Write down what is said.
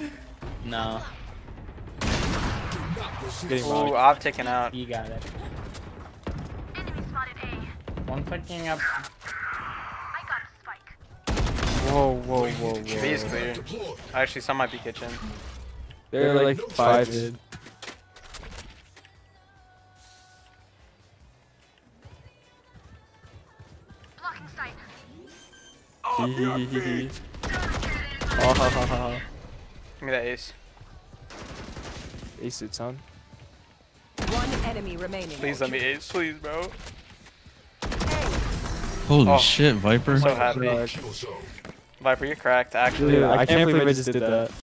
No. Ooh, I've taken out. You got it. One picking up. Whoa, whoa, whoa, whoa. B is clear. Actually, some might be kitchen. They're like 5 mid. Hee. Oh, ha, ha, ha. Give me that ace. Ace it, son. One enemy remaining. Please let me ace, please, bro. Holy shit, Viper. I'm so happy. Viper, you're cracked, actually. Dude, I can't believe I just did that.